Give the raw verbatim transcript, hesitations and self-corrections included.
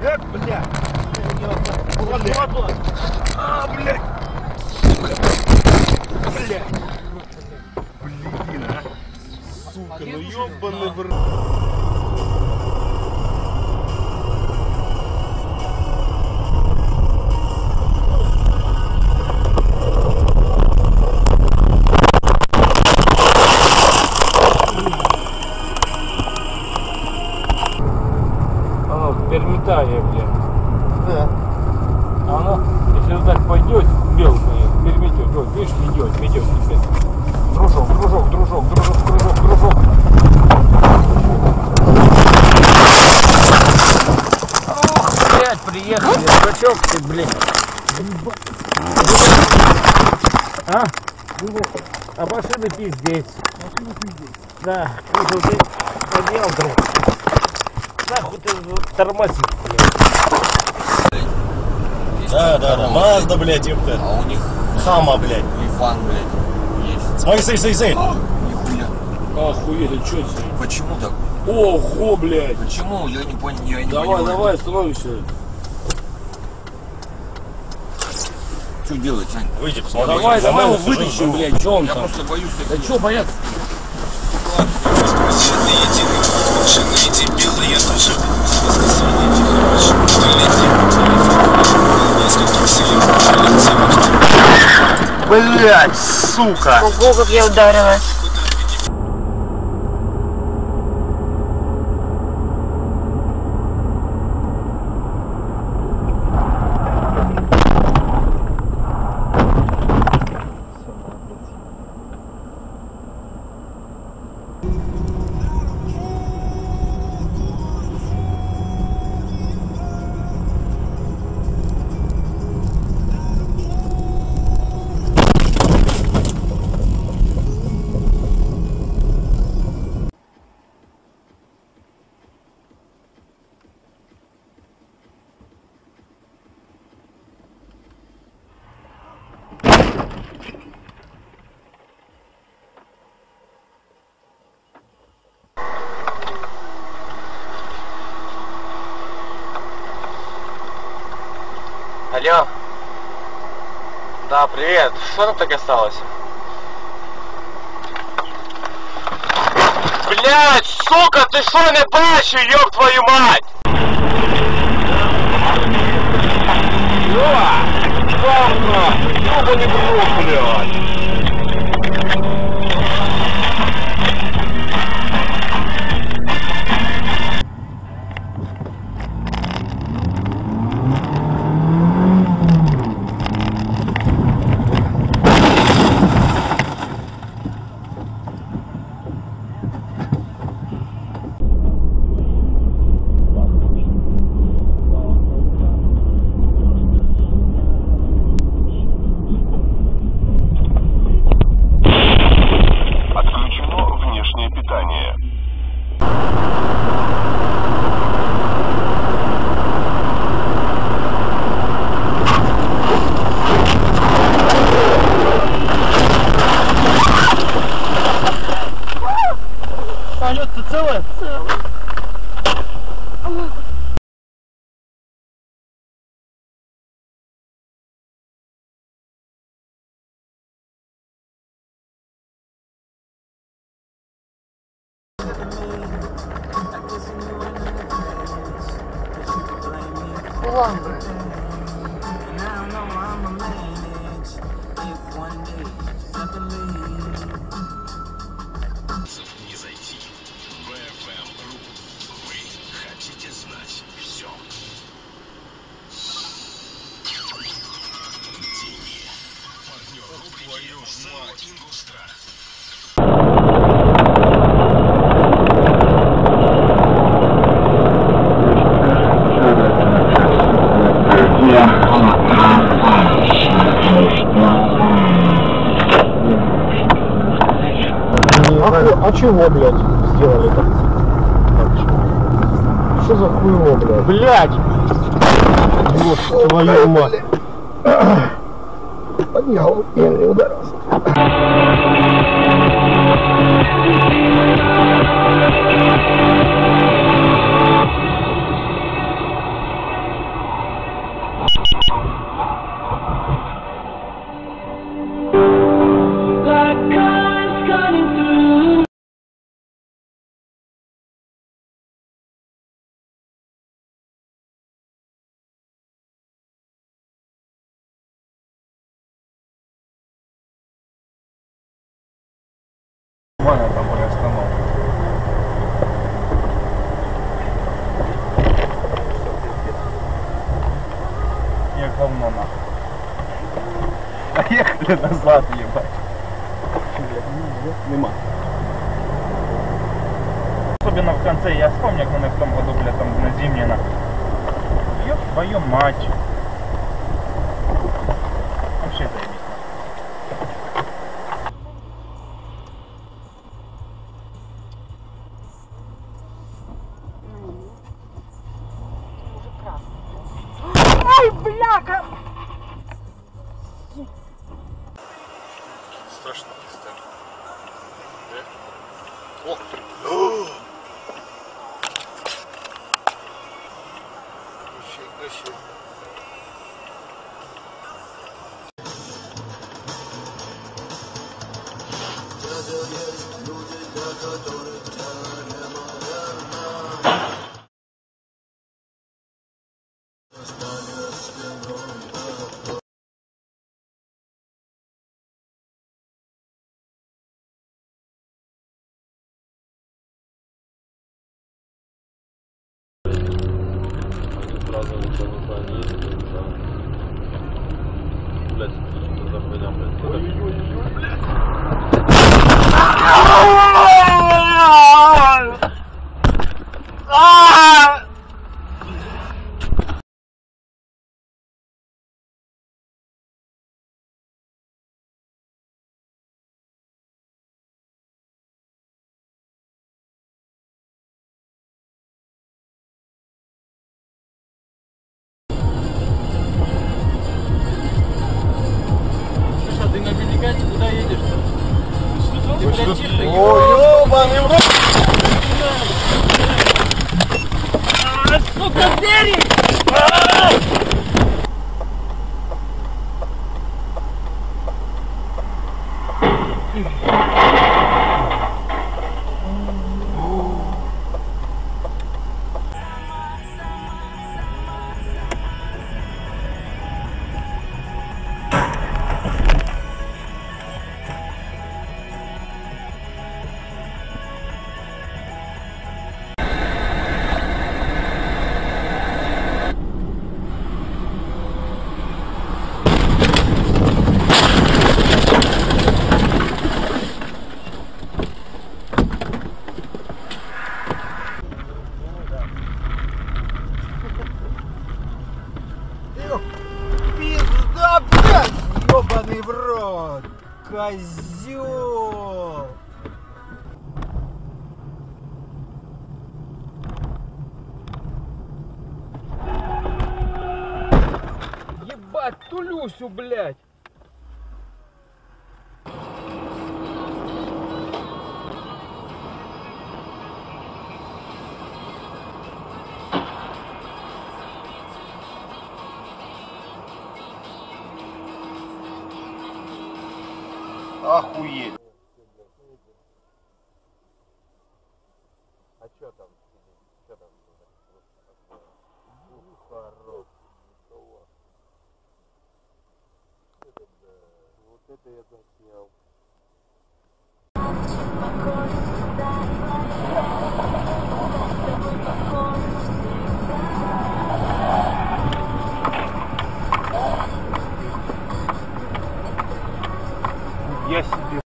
Э, бля! Вот, вот, вот! А, блядь! Блядь! Блин, а! Сука, ну ёбаный в рот! Перметание, блин. Да. А оно, если вот так пойдет, белкое, переметет. Вот, видишь, ведет, ведет теперь. Дружок, дружок, дружок, дружок, дружок, дружок. Ох, блядь, приехали, дурачок ты, блядь. А? А машины пиздец. Машины пиздец. Да, слушай, ты поднял вдруг. Нахуй ты тормозишь, блядь. Да, да, да, Мазда, блядь, ёпта. А у них Хама, блядь. Лифан, блядь, есть. Смотри, смотри, смотри, смотри. Нихуя. Охуеть, это что это? Почему так? Ого, блядь. Почему? Я не понял, я не Давай, понимаю. давай, становимся. Что делать, Ань? Выйди, посмотри. Давай, давай его Нормально, вытащим, слушай, блядь, что он Я там? просто боюсь, что... Да что бояться? Блядь, сука! Ого, как я ударилась. Алло. Да, привет. Что там так осталось? Блять, сука, ты что не бачу, ёб твою мать! О! Классно! Ёбаный в рот, блядь! Полет-то целое? Целое. Ладно. Не зайти. вэ эф эм точка ру. Вы хотите знать все. Деньги. Партнер рубрики «Золото Ингустрах». А, а чего, блядь, сделали так? Что за хуйло, блядь? Блядь! Вот твою мать! Поднял, я не ударился. Вон это более остановка. Я говно нахуй. Поехали назад, ебать. Нема. Особенно в конце, я вспомню, как мы в том году, бля, там на зимнее на. Ёб твою мать. Вообще заебись. Ай, бляка! Страшно представить. Ох ты! Нифига себе. Сразу никто не звонит, блядь, что за хуйня, блядь? Ой-ой-ой, блядь! О, ёбаный в рот! Пизда, блядь! Ёбаный в рот! Козёл! Ебать, Тулюсю, блядь! Охуеть. А чё там? Чё там? Хорош. Вот это я заснял. Я себе